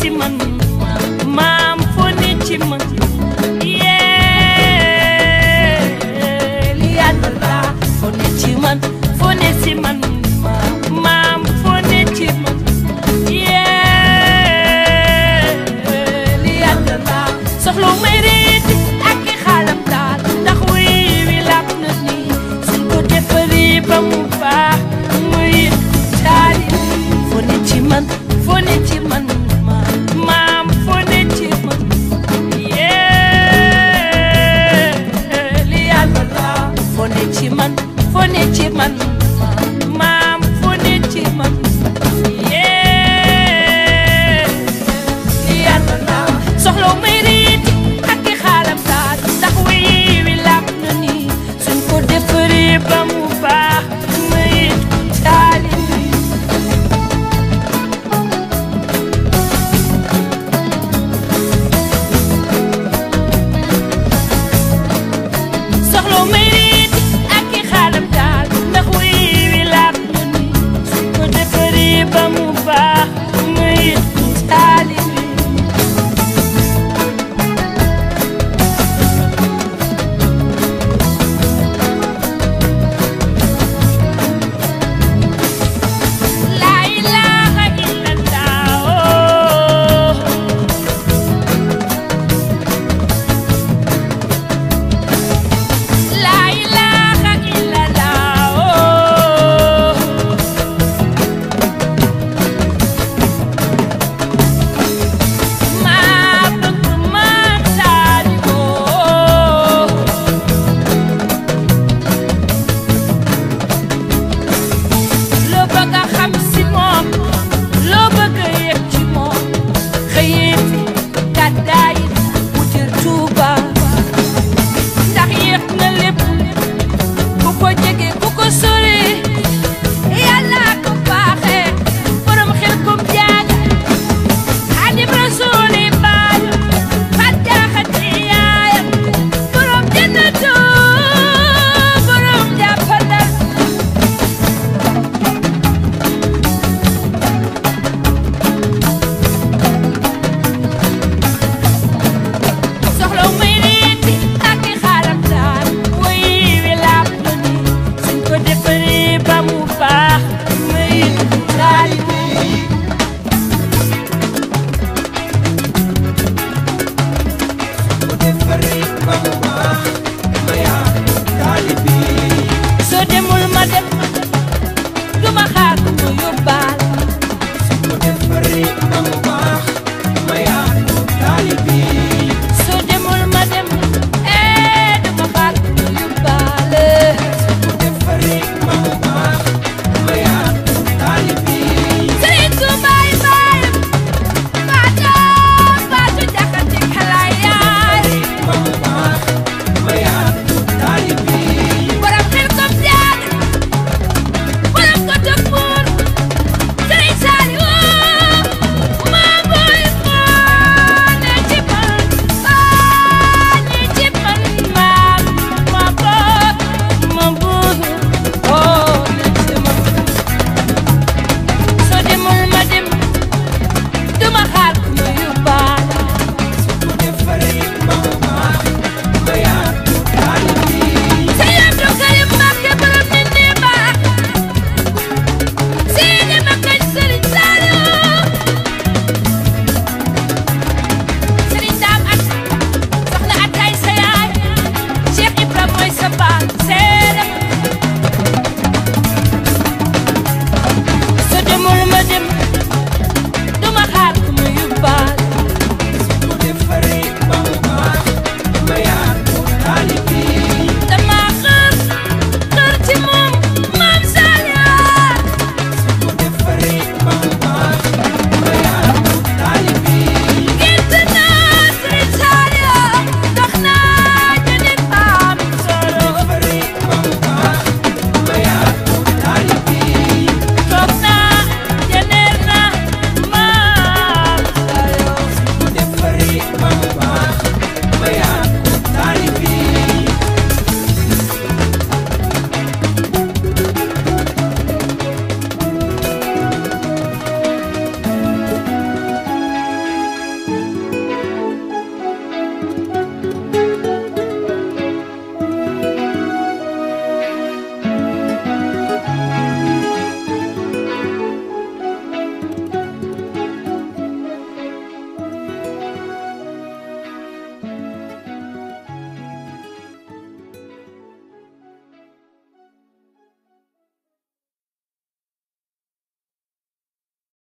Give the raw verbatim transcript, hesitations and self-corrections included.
ci man maam foo ne ci man yee li yàlla la foo ne ci man foo ne ci man maam foo ne ci man yee li yàlla la soxla may reeti ak i xaalam daal ndax wuy wi làpp na ni suñ ko defaree ba mu baax muy taali foo ne ci man foo ne ci man maam foo ne ci man yee li yàlla la foo ne ci man foo ne ci man maam foo ne ci man yee li yàlla la soxla may riiti ak i xaalam daal ndax wuy wi làpp na ni suñ ko defaree ba mu baax muy taali soxla may riiti ak i xaalam daal ndax wuy wi làpp na ni suñ ko defaree ba mu baax muy taali La ilaha illallah La ilaha illallah ma bëgg maam Saaliw loo bëgg a xam si moom loo bëgg a yëg ci moom xëyee fi gàddaay wuti Tuuba ndax yëg na lépp ku ko jege ku ko sori yàlla ko baaxee borom xel kom jaaga Xaadim Rasuuli baay fàttaaxati yaayam borom jannatu borom jàppandal soxla may riiti ak i xaalam daal wuy wi làpp na ni suñ ko defaree ba mu baax muy taalibe soo demul ma dem du ma xaar ku ma yóbbaal